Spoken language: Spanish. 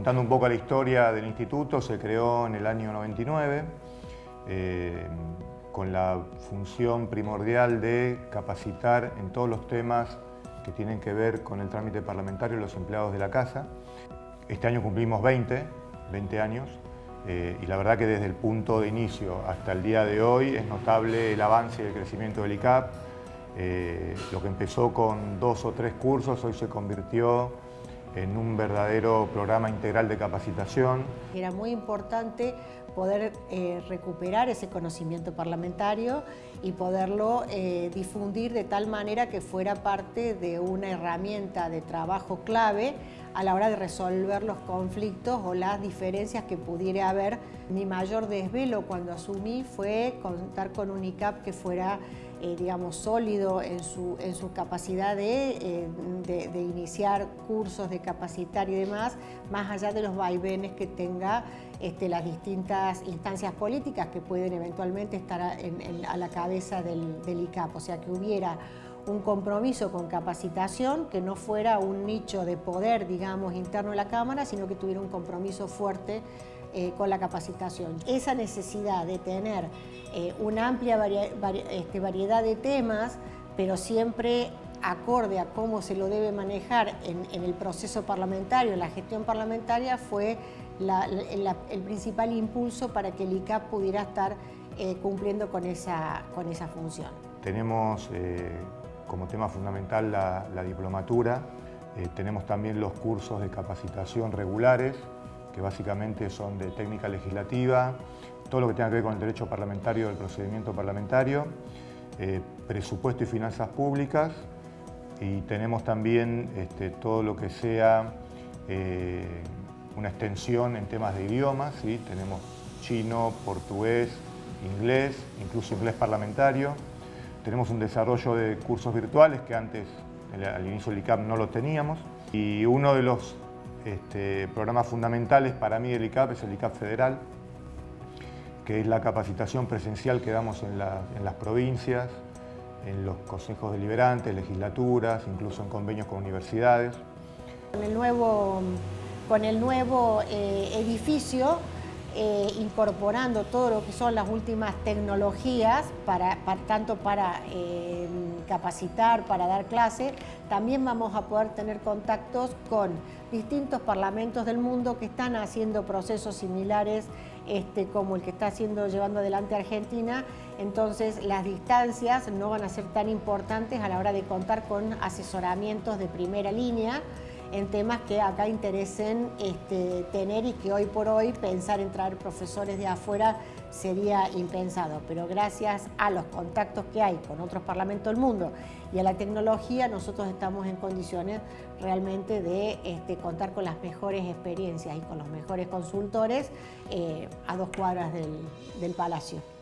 Contando un poco la historia del instituto, se creó en el año 99 con la función primordial de capacitar en todos los temas que tienen que ver con el trámite parlamentario los empleados de la casa. Este año cumplimos 20 años y la verdad que desde el punto de inicio hasta el día de hoy es notable el avance y el crecimiento del ICAP. Lo que empezó con 2 o 3 cursos hoy se convirtió en un verdadero programa integral de capacitación. Era muy importante poder recuperar ese conocimiento parlamentario y poderlo difundir de tal manera que fuera parte de una herramienta de trabajo clave a la hora de resolver los conflictos o las diferencias que pudiera haber. Mi mayor desvelo cuando asumí fue contar con un ICAP que fuera digamos, sólido en su capacidad de iniciar cursos, de capacitar y demás, más allá de los vaivenes que tenga las distintas instancias políticas que pueden eventualmente estar a la cabeza del ICAP. O sea, que hubiera un compromiso con capacitación, que no fuera un nicho de poder, digamos, interno de la Cámara, sino que tuviera un compromiso fuerte con la capacitación. Esa necesidad de tener una amplia variedad de temas, pero siempre acorde a cómo se lo debe manejar en el proceso parlamentario, en la gestión parlamentaria, fue el principal impulso para que el ICAP pudiera estar cumpliendo con esa función. Tenemos como tema fundamental la diplomatura, tenemos también los cursos de capacitación regulares, que básicamente son de técnica legislativa, todo lo que tenga que ver con el derecho parlamentario, el procedimiento parlamentario, presupuesto y finanzas públicas, y tenemos también todo lo que sea una extensión en temas de idiomas, ¿sí? Tenemos chino, portugués, inglés, incluso inglés parlamentario. Tenemos un desarrollo de cursos virtuales que antes, al inicio del ICAP, no lo teníamos. Y uno de los programas fundamentales para mí del ICAP es el ICAP Federal, que es la capacitación presencial que damos en las provincias, en los consejos deliberantes, legislaturas, incluso en convenios con universidades. Con el nuevo edificio, incorporando todo lo que son las últimas tecnologías, tanto para capacitar, para dar clase, también vamos a poder tener contactos con distintos parlamentos del mundo que están haciendo procesos similares como el que está llevando adelante Argentina. Entonces las distancias no van a ser tan importantes a la hora de contar con asesoramientos de primera línea en temas que acá interesen tener y que hoy por hoy pensar en traer profesores de afuera sería impensado. Pero gracias a los contactos que hay con otros parlamentos del mundo y a la tecnología, nosotros estamos en condiciones realmente de contar con las mejores experiencias y con los mejores consultores a 2 cuadras del Palacio.